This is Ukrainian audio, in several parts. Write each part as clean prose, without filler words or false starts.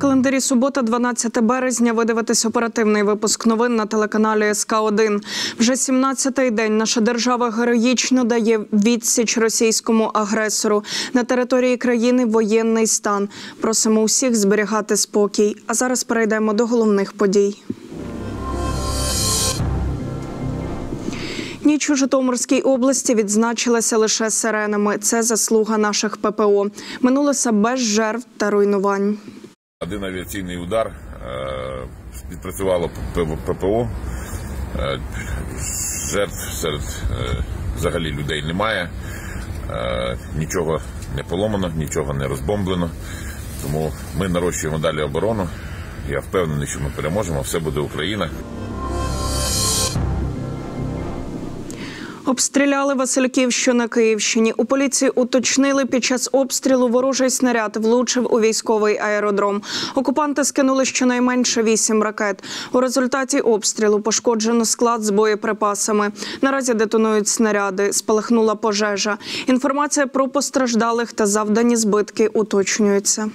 календарі субота, 12 березня. Ви дивитесь оперативний випуск новин на телеканалі СК1. Вже 17-й день наша держава героїчно дає відсіч російському агресору. На території країни воєнний стан. Просимо усіх зберігати спокій. А зараз перейдемо до головних подій. Ніч у Житомирській області відзначилася лише сиренами. Це заслуга наших ППО. Минулося без жертв та руйнувань. Один авіаційний удар, відпрацювало ППО, жертв серед взагалі людей немає, нічого не поломано, нічого не розбомблено, тому ми нарощуємо далі оборону. Я впевнений, що ми переможемо, все буде Україна. Обстріляли Васильків, що на Київщині. У поліції уточнили, під час обстрілу ворожий снаряд влучив у військовий аеродром. Окупанти скинули щонайменше 8 ракет. У результаті обстрілу пошкоджено склад з боєприпасами. Наразі детонують снаряди, спалахнула пожежа. Інформація про постраждалих та завдані збитки уточнюється.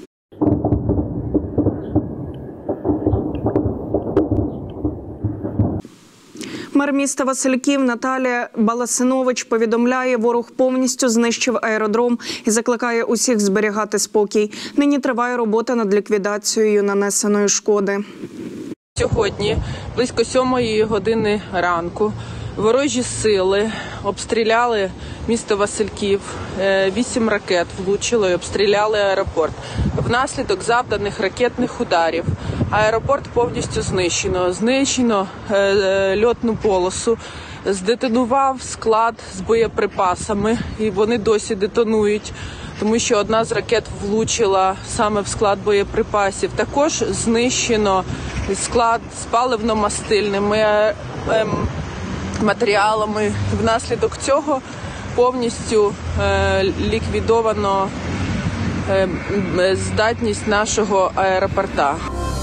Мер міста Васильків Наталія Баласинович повідомляє, ворог повністю знищив аеродром і закликає усіх зберігати спокій. Нині триває робота над ліквідацією нанесеної шкоди. Сьогодні близько 7 години ранку ворожі сили обстріляли місто Васильків, 8 ракет влучило і обстріляли аеропорт. Внаслідок завданих ракетних ударів аеропорт повністю знищено. Знищено льотну полосу, здетонував склад з боєприпасами, і вони досі детонують, тому що одна з ракет влучила саме в склад боєприпасів. Також знищено склад з паливно-мастильними матеріалами. Внаслідок цього повністю ліквідовано здатність нашого аеропорта.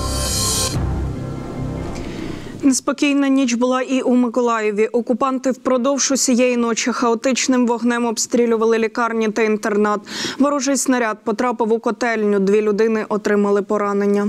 Неспокійна ніч була і у Миколаєві. Окупанти впродовж усієї ночі хаотичним вогнем обстрілювали лікарні та інтернат. Ворожий снаряд потрапив у котельню. 2 людини отримали поранення.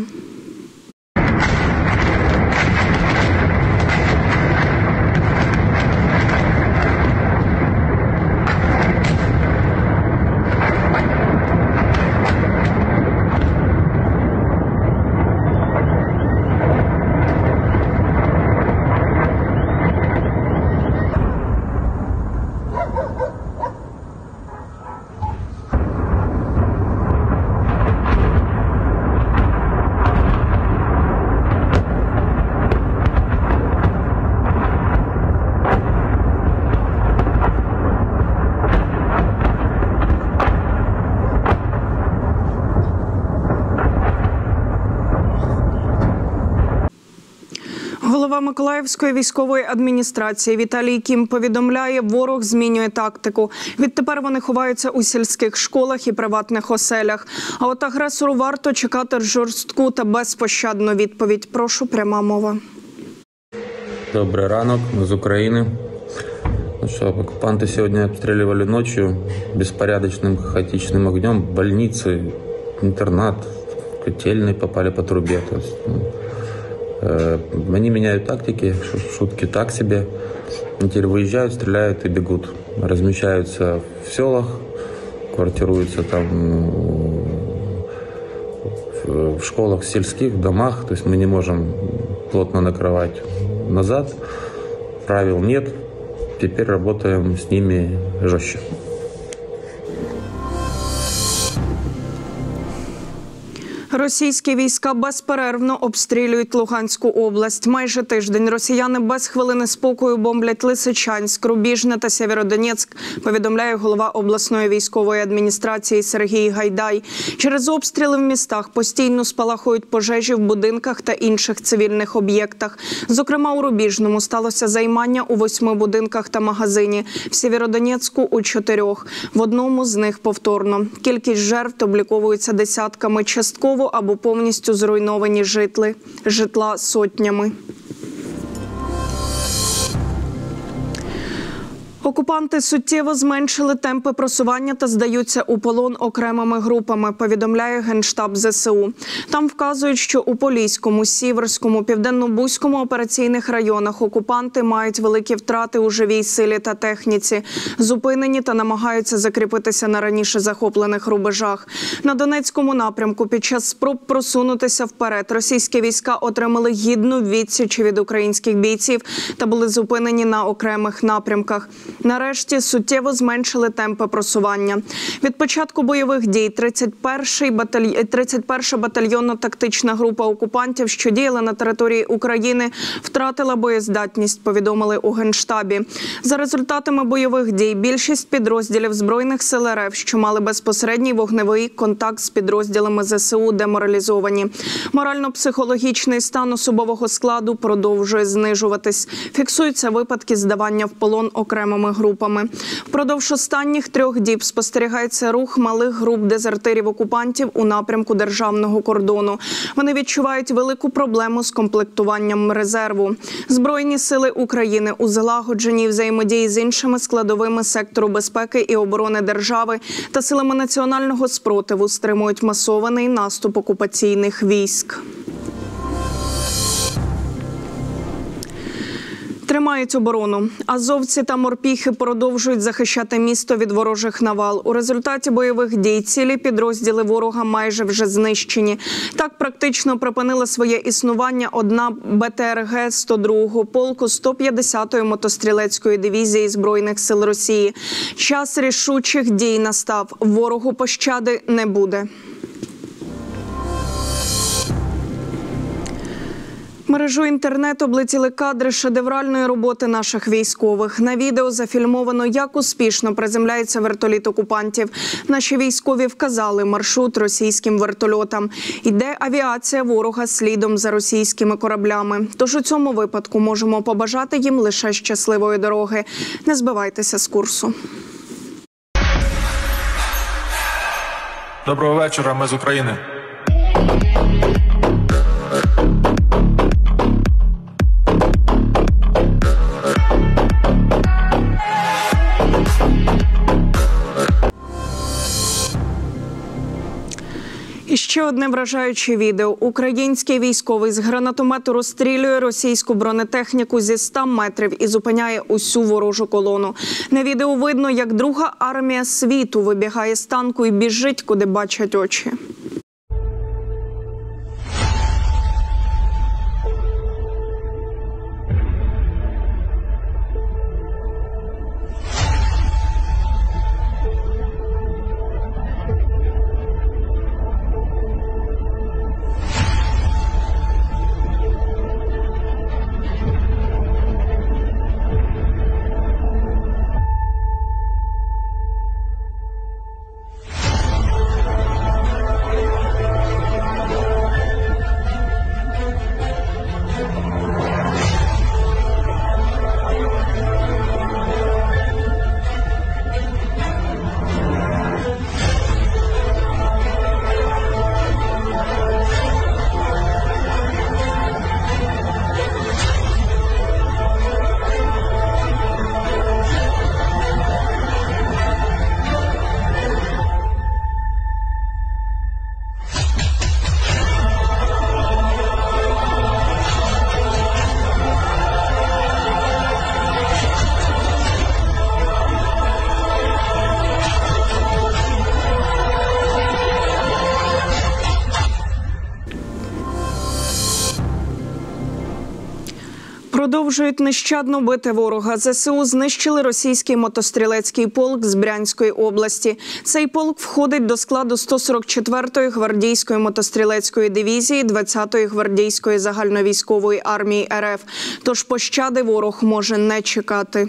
Голова Миколаївської військової адміністрації Віталій Кім повідомляє, ворог змінює тактику. Відтепер вони ховаються у сільських школах і приватних оселях. А от агресору варто чекати жорстку та безпощадну відповідь. Прошу, пряма мова. Добрий ранок, ми з України. Ну что, оккупанты сегодня обстреливали ночью беспорядочным, хаотичным огнем больницы, интернат, котельные попали по трубе. То есть, они меняют тактики, шутки так себе. Они теперь выезжают, стреляют и бегут. Размещаются в селах, квартируются там в школах, сельских, в домах. То есть мы не можем плотно накрывать назад. Правил нет. Теперь работаем с ними жестче. Російські війська безперервно обстрілюють Луганську область. Майже тиждень росіяни без хвилини спокою бомблять Лисичанськ, Рубіжне та Сєвєродонецьк, повідомляє голова обласної військової адміністрації Сергій Гайдай. Через обстріли в містах постійно спалахують пожежі в будинках та інших цивільних об'єктах. Зокрема, у Рубіжному сталося займання у 8 будинках та магазині, в Сєвєродонецьку – у 4. В одному з них повторно. Кількість жертв обліковується десятками, частково або повністю зруйновані житла сотнями. Окупанти суттєво зменшили темпи просування та здаються у полон окремими групами, повідомляє Генштаб ЗСУ. Там вказують, що у Поліському, Сіверському, Південно-Бузькому операційних районах окупанти мають великі втрати у живій силі та техніці, зупинені та намагаються закріпитися на раніше захоплених рубежах. На Донецькому напрямку під час спроб просунутися вперед російські війська отримали гідну відсіч від українських бійців та були зупинені на окремих напрямках. Нарешті суттєво зменшили темпи просування. Від початку бойових дій 31-ша батальйонно-тактична група окупантів, що діяла на території України, втратила боєздатність, повідомили у Генштабі. За результатами бойових дій більшість підрозділів Збройних сил РФ, що мали безпосередній вогневий контакт з підрозділами ЗСУ, деморалізовані. Морально-психологічний стан особового складу продовжує знижуватись. Фіксуються випадки здавання в полон окремими групами. Впродовж останніх 3 діб спостерігається рух малих груп дезертирів-окупантів у напрямку державного кордону. Вони відчувають велику проблему з комплектуванням резерву. Збройні сили України у злагодженій взаємодії з іншими складовими сектору безпеки і оборони держави та силами національного спротиву стримують масований наступ окупаційних військ. Тримають оборону. Азовці та морпіхи продовжують захищати місто від ворожих навал. У результаті бойових дій цілі підрозділи ворога майже вже знищені. Так практично припинила своє існування одна БТРГ 102-го полку 150-ї мотострілецької дивізії Збройних сил Росії. Час рішучих дій настав. Ворогу пощади не буде. Мережу інтернет облетіли кадри шедевральної роботи наших військових. На відео зафільмовано, як успішно приземляється вертоліт окупантів. Наші військові вказали маршрут російським вертольотам. Йде авіація ворога слідом за російськими кораблями. Тож у цьому випадку можемо побажати їм лише щасливої дороги. Не збивайтеся з курсу. Доброго вечора, ми з України. І ще одне вражаюче відео. Український військовий з гранатомету розстрілює російську бронетехніку зі 100 метрів і зупиняє усю ворожу колону. На відео видно, як друга армія світу вибігає з танку і біжить, куди бачать очі. Продовжують нещадно бити ворога. ЗСУ знищили російський мотострілецький полк з Брянської області. Цей полк входить до складу 144-ї гвардійської мотострілецької дивізії 20-ї гвардійської загальновійськової армії РФ. Тож пощади ворог може не чекати.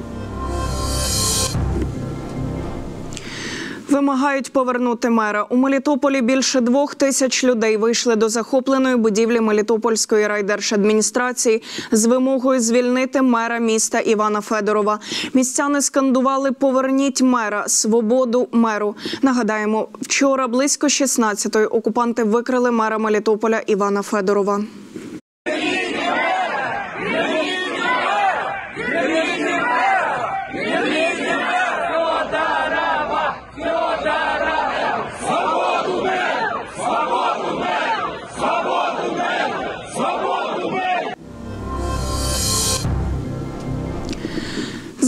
Вимагають повернути мера. У Мелітополі більше 2000 людей вийшли до захопленої будівлі Мелітопольської райдержадміністрації з вимогою звільнити мера міста Івана Федорова. Містяни скандували «Поверніть мера! Свободу меру!». Нагадаємо, вчора близько 16-ї окупанти викрили мера Мелітополя Івана Федорова.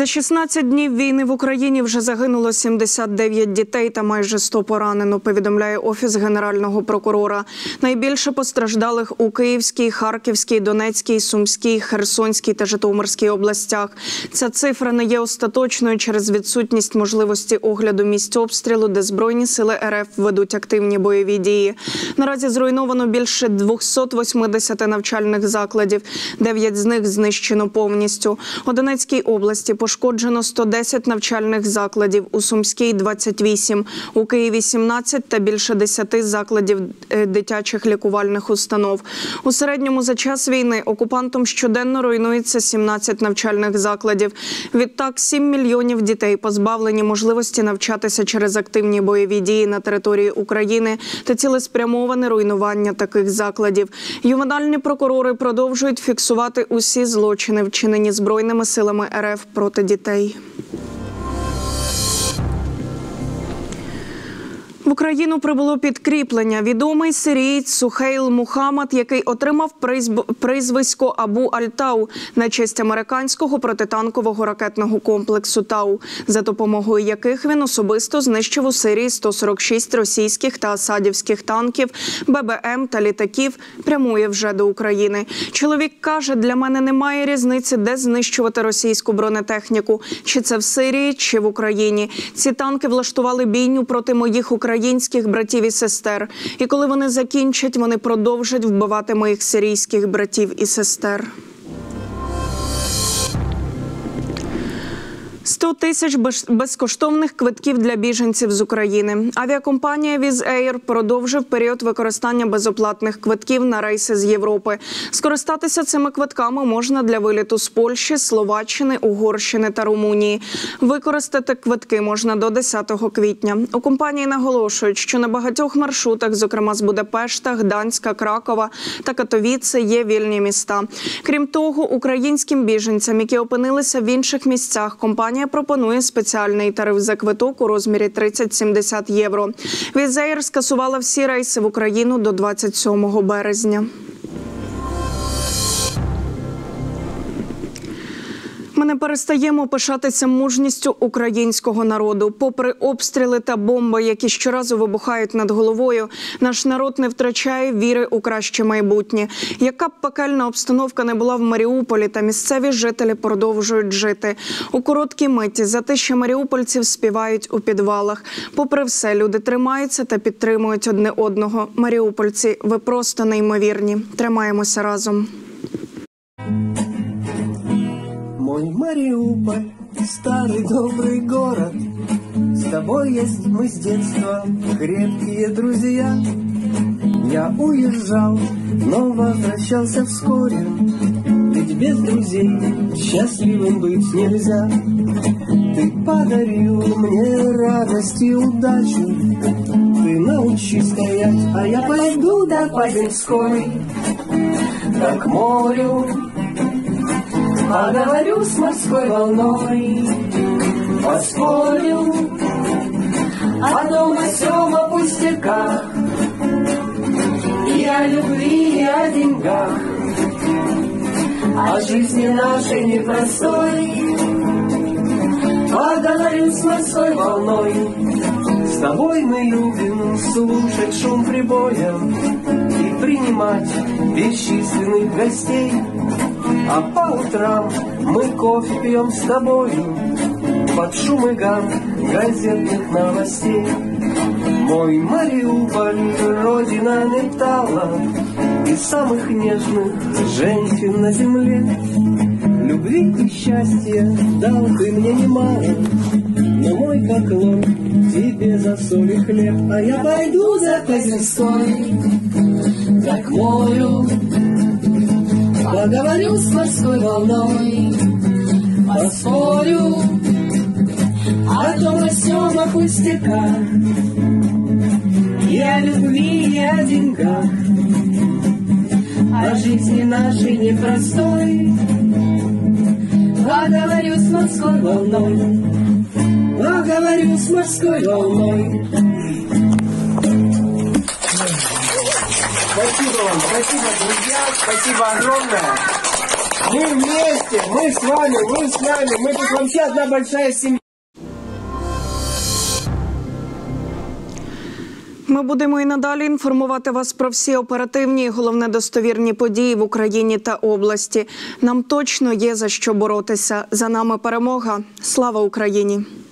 За 16 днів війни в Україні вже загинуло 79 дітей та майже 100 поранено, повідомляє Офіс Генерального прокурора. Найбільше постраждалих у Київській, Харківській, Донецькій, Сумській, Херсонській та Житомирській областях. Ця цифра не є остаточною через відсутність можливості огляду місць обстрілу, де Збройні сили РФ ведуть активні бойові дії. Наразі зруйновано більше 280 навчальних закладів, 9 з них знищено повністю. У Донецькій області пошкоджено 110 навчальних закладів, у Сумській – 28, у Києві – 17 та більше 10 закладів дитячих лікувальних установ. У середньому за час війни окупантом щоденно руйнується 17 навчальних закладів. Відтак 7 мільйонів дітей позбавлені можливості навчатися через активні бойові дії на території України та цілеспрямоване руйнування таких закладів. Ювенальні прокурори продовжують фіксувати усі злочини, вчинені Збройними силами РФ проти дітей. В Україну прибуло підкріплення. Відомий сирієць Сухейл Мухаммад, який отримав прізвисько Абу Аль-Тау на честь американського протитанкового ракетного комплексу «Тау», за допомогою яких він особисто знищив у Сирії 146 російських та асадівських танків, ББМ та літаків, прямує вже до України. Чоловік каже, для мене немає різниці, де знищувати російську бронетехніку, чи це в Сирії, чи в Україні. Ці танки влаштували бійню проти моїх українських братів і сестер. І коли вони закінчать, вони продовжать вбивати моїх сирійських братів і сестер. 100 тисяч безкоштовних квитків для біженців з України. Авіакомпанія Wizz Air продовжив період використання безоплатних квитків на рейси з Європи. Скористатися цими квитками можна для виліту з Польщі, Словаччини, Угорщини та Румунії. Використати квитки можна до 10 квітня. У компанії наголошують, що на багатьох маршрутах, зокрема з Будапешта, Гданська, Кракова та Катовіце, є вільні міста. Крім того, українським біженцям, які опинилися в інших місцях, компанія пропонує спеціальний тариф за квиток у розмірі 30-70 євро. Wizz Air скасувала всі рейси в Україну до 27 березня. Ми не перестаємо пишатися мужністю українського народу. Попри обстріли та бомби, які щоразу вибухають над головою, наш народ не втрачає віри у краще майбутнє. Яка б пекельна обстановка не була в Маріуполі, та місцеві жителі продовжують жити. У короткій миті затишя маріупольців співають у підвалах. Попри все, люди тримаються та підтримують одне одного. Маріупольці, ви просто неймовірні. Тримаємося разом. Мой Мариуполь, старый добрый город, с тобой есть мы с детства крепкие друзья. Я уезжал, но возвращался вскоре, ведь без друзей счастливым быть нельзя. Ты подарил мне радость и удачу, ты научи стоять, а я пойду до Падинской, да к морю. Поговорю с морской волной, поспорю о том о сём, о пустяках, и о любви, и о деньгах, о жизни нашей непростой. Поговорю с морской волной, с тобой мы любим слушать шум прибоя и принимать бесчисленных гостей. А по утрам мы кофе пьем с тобою под шум и гам газетных новостей. Мой Мариуполь, родина металла и самых нежных женщин на земле. Любви и счастья дал ты мне немало, но мой поклон тебе за соль и хлеб. А я пойду за Козельской, да к морю. Поговорю с морской волной, поспорю о том о сём, о пустяках, и о любви, и о деньгах, о жизни нашей непростой. Поговорю с морской волной, поговорю с морской волной. Спасибо вам, спасибо, друзья, спасибо огромное. Мы вместе, мы с вами, вы с нами, мы тут вообще одна большая семья. Ми будемо і надалі інформувати вас про всі оперативні і, головне, достовірні події в Україні та області. Нам точно є за що боротися. За нами перемога. Слава Україні!